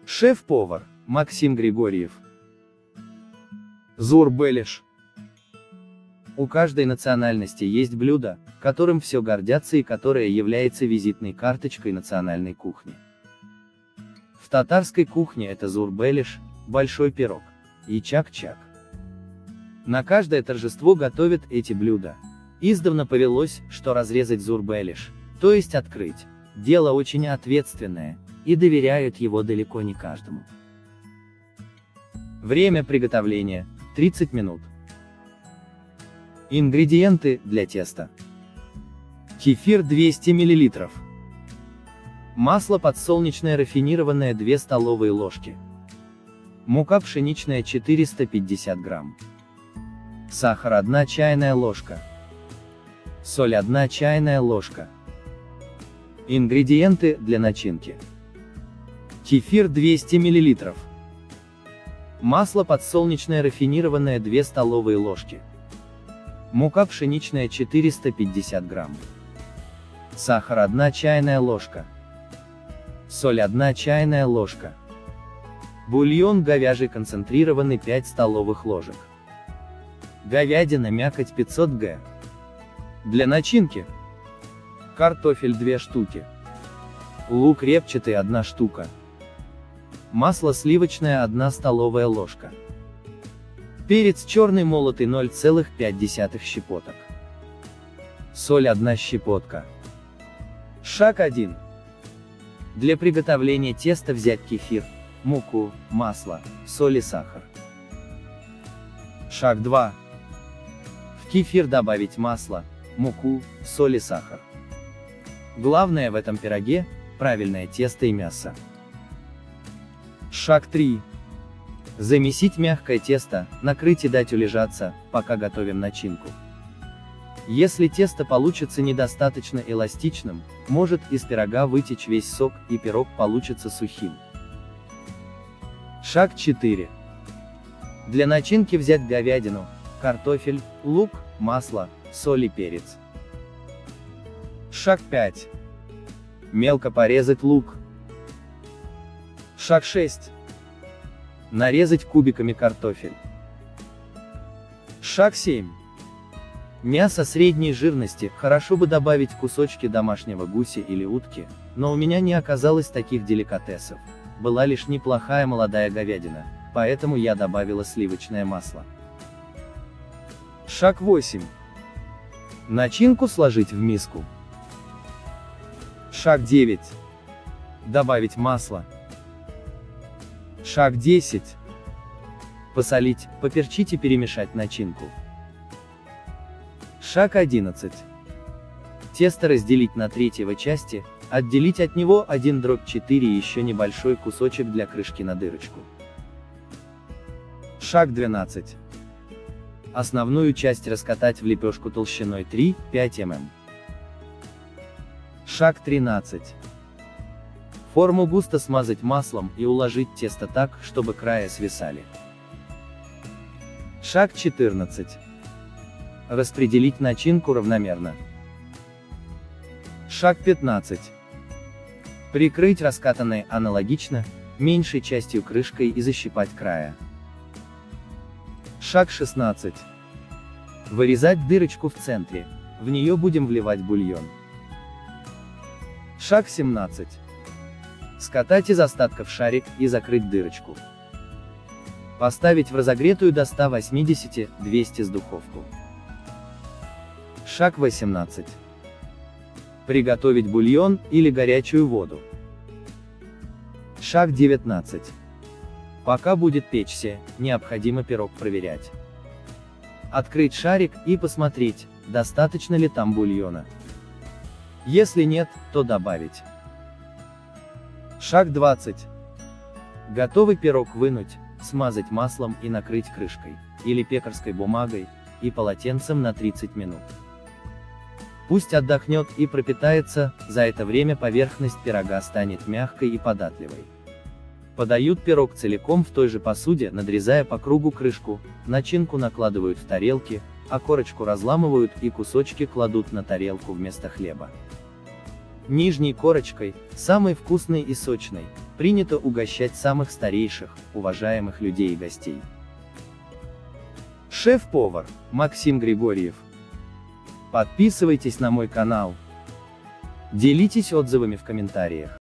Шеф-повар Максим Григорьев. Зур-белиш. У каждой национальности есть блюдо, которым все гордятся и которое является визитной карточкой национальной кухни. В татарской кухне это зур-белиш, большой пирог, и чак-чак. На каждое торжество готовят эти блюда. Издавна повелось, что разрезать зур-белиш, то есть открыть, дело очень ответственное, и доверяют его далеко не каждому. Время приготовления – 30 минут. Ингредиенты для теста. Кефир 200 мл. Масло подсолнечное рафинированное 2 столовые ложки. Мука пшеничная 450 грамм. Сахар 1 чайная ложка. Соль 1 чайная ложка. Ингредиенты для начинки. Кефир 200 мл. Масло подсолнечное рафинированное 2 столовые ложки. Мука пшеничная 450 грамм. Сахар 1 чайная ложка. Соль 1 чайная ложка. Бульон говяжий концентрированный 5 столовых ложек. Говядина мякоть 500 г. Для начинки. Картофель 2 штуки. Лук репчатый 1 штука. Масло сливочное 1 столовая ложка. Перец черный молотый 0,5 щепоток. Соль 1 щепотка. Шаг 1. Для приготовления теста взять кефир, муку, масло, соль и сахар. Шаг 2. В кефир добавить масло, муку, соль и сахар. Главное в этом пироге – правильное тесто и мясо. Шаг 3. Замесить мягкое тесто, накрыть и дать улежаться, пока готовим начинку. Если тесто получится недостаточно эластичным, может из пирога вытечь весь сок и пирог получится сухим. Шаг 4. Для начинки взять говядину, картофель, лук, масло, соль и перец. Шаг 5. Мелко порезать лук. Шаг 6. Нарезать кубиками картофель. Шаг 7. Мясо средней жирности, хорошо бы добавить кусочки домашнего гуся или утки, но у меня не оказалось таких деликатесов, была лишь неплохая молодая говядина, поэтому я добавила сливочное масло. Шаг 8. Начинку сложить в миску. Шаг 9. Добавить масло. Шаг 10. Посолить, поперчить и перемешать начинку. Шаг 11. Тесто разделить на третьего части, отделить от него 1/4 и еще небольшой кусочек для крышки на дырочку. Шаг 12. Основную часть раскатать в лепешку толщиной 3-5 мм. Шаг 13. Форму густо смазать маслом и уложить тесто так, чтобы края свисали. Шаг 14. Распределить начинку равномерно. Шаг 15. Прикрыть раскатанной аналогично, меньшей частью крышкой и защипать края. Шаг 16. Вырезать дырочку в центре, в нее будем вливать бульон. Шаг 17. Скатать из остатков шарик и закрыть дырочку. Поставить в разогретую до 180-200 с духовку. Шаг 18. Приготовить бульон или горячую воду. Шаг 19. Пока будет печься, необходимо пирог проверять. Открыть шарик и посмотреть, достаточно ли там бульона. Если нет, то добавить. Шаг 20. Готовый пирог вынуть, смазать маслом и накрыть крышкой, или пекарской бумагой, и полотенцем на 30 минут. Пусть отдохнет и пропитается, за это время поверхность пирога станет мягкой и податливой. Подают пирог целиком в той же посуде, надрезая по кругу крышку, начинку накладывают в тарелки, а корочку разламывают и кусочки кладут на тарелку вместо хлеба. Нижней корочкой, самой вкусной и сочной, принято угощать самых старейших, уважаемых людей и гостей. Шеф-повар Максим Григорьев. Подписывайтесь на мой канал. Делитесь отзывами в комментариях.